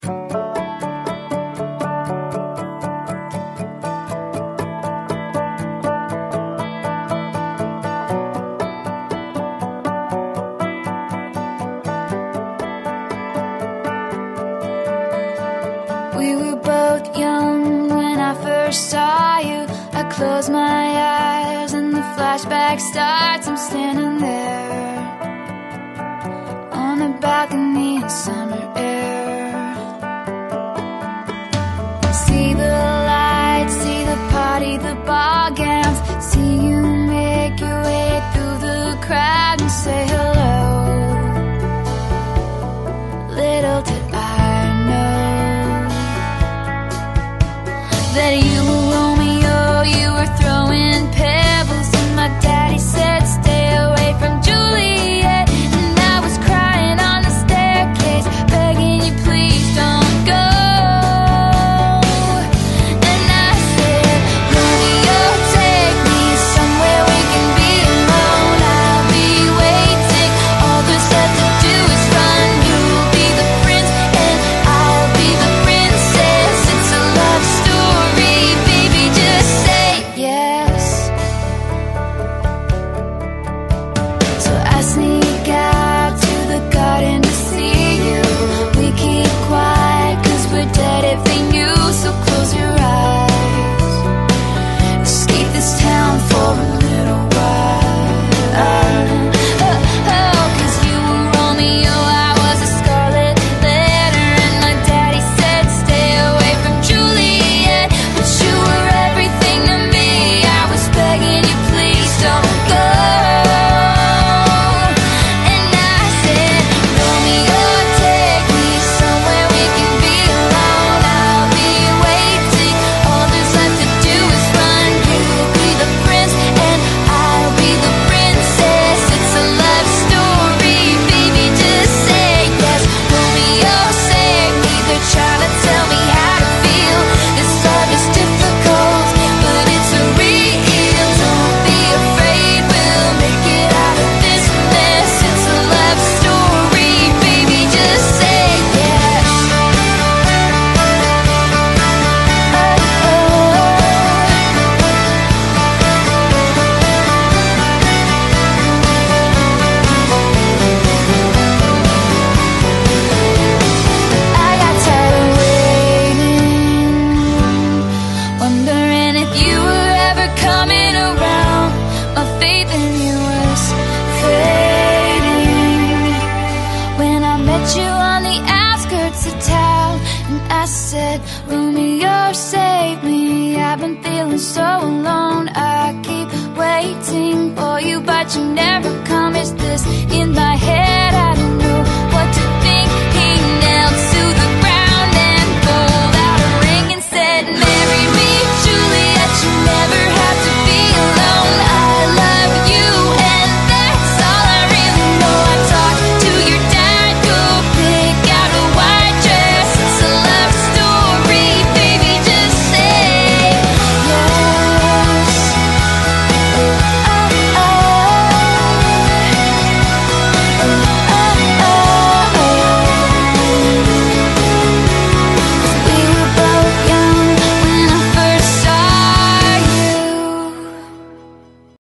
We were both young when I first saw you. I close my eyes and the flashback starts. I'm standing there on the balcony in summer air. See the lights, see the party, the ball gowns. See you make your way through the crowd and say hello. Little did I know that you were Romeo, you were throwing pebbles, and my daddy said stay away from Juliet. And I was crying on the staircase, begging you please don't go. And I said, Romeo, take me somewhere we can be alone. I'll be waiting, all there's left to do is run. You'll be the prince and I'll be the princess. It's a love story, baby, just say yes. So I sneak out to the garden to see you. We keep quiet cause we're dead if they knew. So close your eyes, escape this town for a little while. Cause you were Romeo, I was a scarlet letter, and my daddy said stay away from Juliet. But you were everything to me, I was begging you please don't go. And I said, Romeo, take me somewhere we can be alone. I'll be waiting, all there's left to do is run. You'll be the prince and I'll be the princess. It's a love story, baby, just say yes. Romeo, save me, they're trying to tell me how to feel. This love is difficult, but it's real. Don't be afraid, we'll make it out of this mess. It's a love story, baby, just say yes. I got tired of waiting, wondering if you were ever coming around. My faith in you was fading when I met you on the outskirts of town. And I said, Romeo, save me, I've been feeling so alone. I keep waiting for you, but you never come. Is this in my head? I don't